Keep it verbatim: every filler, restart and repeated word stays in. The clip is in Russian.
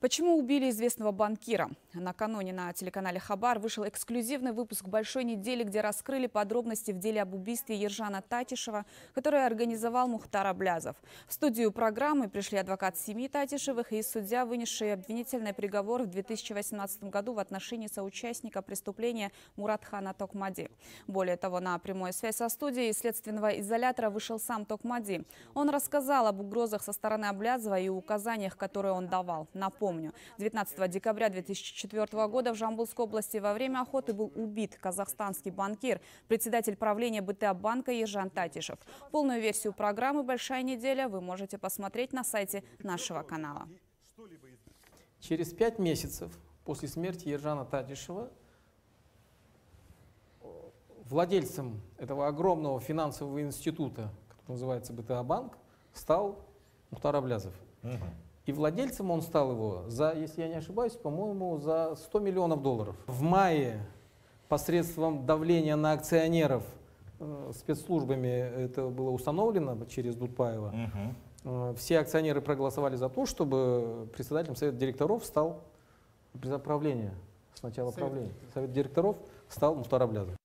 Почему убили известного банкира? Накануне на телеканале Хабар вышел эксклюзивный выпуск «Большой недели», где раскрыли подробности в деле об убийстве Ержана Татишева, которое организовал Мухтар Аблязов. В студию программы пришли адвокат семьи Татишевых и судья, вынесший обвинительный приговор в две тысячи восемнадцатом году в отношении соучастника преступления Муратхана Токмади. Более того, на прямую связь со студией из следственного изолятора вышел сам Токмади. Он рассказал об угрозах со стороны Аблязова и указаниях, которые он давал. Напомню, девятнадцатого декабря две тысячи четвёртого года в Жамбылской области во время охоты был убит казахстанский банкир, председатель правления БТА-банка Ержан Татишев. Полную версию программы «Большая неделя» вы можете посмотреть на сайте нашего канала. Через пять месяцев после смерти Ержана Татишева владельцем этого огромного финансового института, который называется БТА-банк, стал Мухтар Аблязов. Угу. И владельцем он стал его, за, если я не ошибаюсь, по-моему, за сто миллионов долларов. В мае посредством давления на акционеров э, спецслужбами это было установлено через Дудпаева. Угу. Э, все акционеры проголосовали за то, чтобы председателем совета директоров стал правления, сначала правления. Совет директоров стал Мухтар Аблязов.